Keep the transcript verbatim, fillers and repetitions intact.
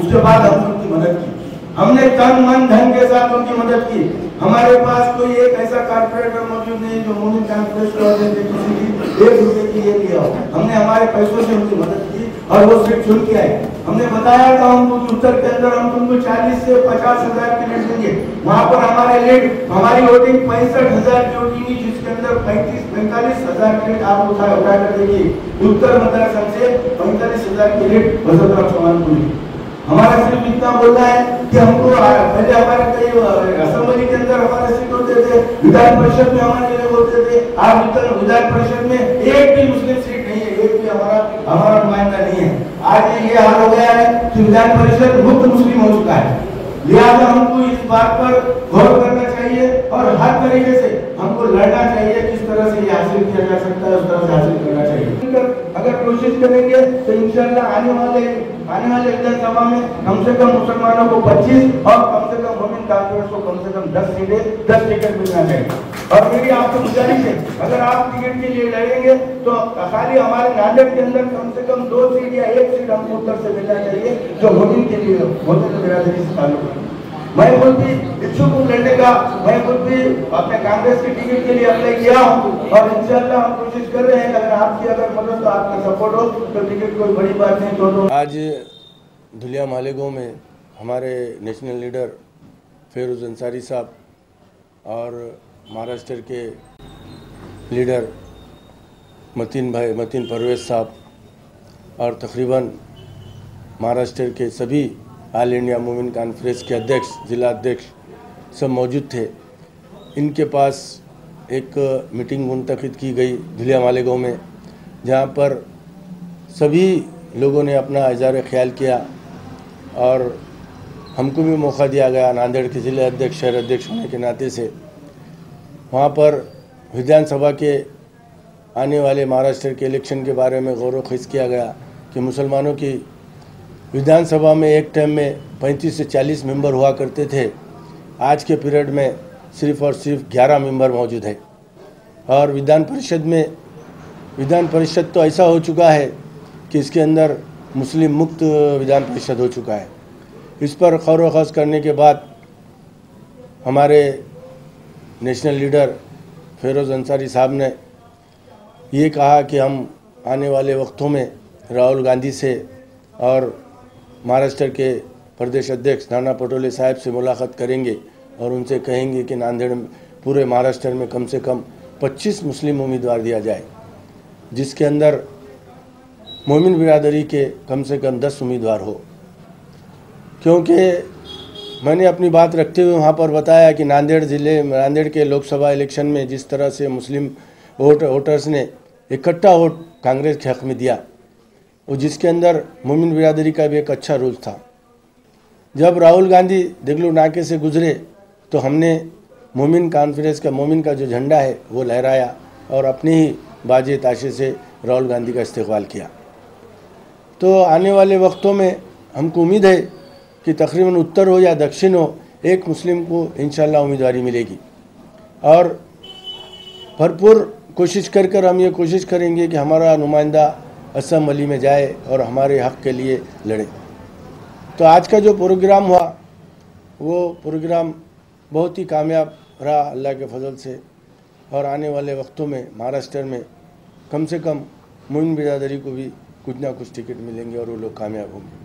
उसके बाद हमने उनकी मदद की, हमने तन मन धन के साथ उनकी मदद की। हमारे पास कोई एक ऐसा कारपोरेटर मौजूद नहीं जो मोमिन कॉन्फ्रेंस को किसी की एक रुपए की ये लिया हो। हमने हमारे पैसों से उनकी मदद की और वो सिर्फ चुन के आए। हमने बताया था उनको उत्तर के अंदर हम तुमको चालीस से पचास हजार की लीड देंगे। वहाँ पर हमारे लीड हमारी वोटिंग पैंसठ हजार की वोटिंग हुई, जिसके अंदर पैंतीस पैंतालीस हजार की लीड आप उठा उठा कर देखिए। उत्तर मतदार से पैंतालीस हजार की लीड हजरत चौहान को मिली। हमारा सिर्फ इतना बोलना है कि हमको पहले हमारे कई असेंबली के अंदर हमारे सीट होते थे, विधान परिषद में हमारे लिए होते थे। आज विधान परिषद में एक भी मुस्लिम सीट नहीं है, एक भी हमारा हमारा नुमाइंदा नहीं है। आज ये हाल हो गया है कि विधान परिषद मुक्त मुस्लिम हो चुका है। लिहाजा हमको इस बात पर गौर करना चाहिए और हर तरीके से हमको लड़ना चाहिए। किस तरह से ये हासिल किया जा सकता है उस तरह से हासिल करना चाहिए। अगर कोशिश करेंगे तो इंशाल्लाह आने वाले आने वाले विधानसभा में कम से कम मुसलमानों को पच्चीस और कम से कम मोमिन कांग्रेस को कम से कम दस सीटें दस टिकट मिलना चाहिए। और मेरी आपको गुजारिश है, अगर आप टिकट के लिए लड़ेंगे तो खाली हमारे नांदेड़ के अंदर कम से कम दो सीट या एक सीट हमको उत्तर से मिलना चाहिए जो मोमिन के लिए मोमिन बिरादरी से ताल्लुक है। मैं खुद भी इच्छुक हूँ लड़ने का, मैं खुद भी अपने कांग्रेस की टिकट के लिए अप्लाई किया हूँ और इंशाल्लाह हम कोशिश कर रहे हैं। अगर आपकी अगर मदद तो आपका सपोर्ट हो तो टिकट कोई बड़ी बात नहीं। तो, तो आज धुलिया मालेगांव में हमारे नेशनल लीडर फेरोज अंसारी साहब और महाराष्ट्र के लीडर मतीन भाई मतीन परवेज साहब और तकरीबन महाराष्ट्र के सभी ऑल इंडिया मोमिन कॉन्फ्रेंस के अध्यक्ष, जिला अध्यक्ष सब मौजूद थे। इनके पास एक मीटिंग मुंतकिद की गई धुलिया मालेगांव में, जहां पर सभी लोगों ने अपना इज़हार ख्याल किया और हमको भी मौका दिया गया नांदेड़ के ज़िला अध्यक्ष शहर अध्यक्ष होने के नाते से वहाँ पर विधानसभा के आने वाले महाराष्ट्र के इलेक्शन के बारे में गौर व ख़िज़ किया गया कि मुसलमानों की विधानसभा में एक टाइम में पैंतीस से चालीस मेंबर हुआ करते थे। आज के पीरियड में सिर्फ और सिर्फ ग्यारह मेंबर मौजूद है और विधान परिषद में विधान परिषद तो ऐसा हो चुका है कि इसके अंदर मुस्लिम मुक्त विधान परिषद हो चुका है। इस पर गौर व ख़िज़ करने के बाद हमारे नेशनल लीडर फेरोज अंसारी साहब ने ये कहा कि हम आने वाले वक्तों में राहुल गांधी से और महाराष्ट्र के प्रदेश अध्यक्ष नाना पटोले साहब से मुलाकात करेंगे और उनसे कहेंगे कि नांदेड़ पूरे महाराष्ट्र में कम से कम पच्चीस मुस्लिम उम्मीदवार दिया जाए, जिसके अंदर मोमिन बिरादरी के कम से कम दस उम्मीदवार हो। क्योंकि मैंने अपनी बात रखते हुए वहाँ पर बताया कि नांदेड़ ज़िले नांदेड़ के लोकसभा इलेक्शन में जिस तरह से मुस्लिम वोट वोटर्स ने इकट्ठा वोट कांग्रेस के हक़ में दिया और जिसके अंदर मोमिन बिरादरी का भी एक अच्छा रोल था। जब राहुल गांधी देगलू नाके से गुजरे तो हमने मोमिन कॉन्फ्रेंस का मोमिन का जो झंडा है वो लहराया और अपने ही बाजे ताशे से राहुल गांधी का इस्तेक़बाल किया। तो आने वाले वक्तों में हमको उम्मीद है कि तकरीबन उत्तर हो या दक्षिण हो, एक मुस्लिम को इंशाल्लाह उम्मीदवारी मिलेगी और भरपूर कोशिश कर कर हम ये कोशिश करेंगे कि हमारा नुमाइंदा असेंबली में जाए और हमारे हक़ के लिए लड़े। तो आज का जो प्रोग्राम हुआ वो प्रोग्राम बहुत ही कामयाब रहा अल्लाह के फजल से और आने वाले वक्तों में महाराष्ट्र में कम से कम मोमिन बिरादरी को भी कुछ ना कुछ टिकट मिलेंगे और वो लोग कामयाब होंगे।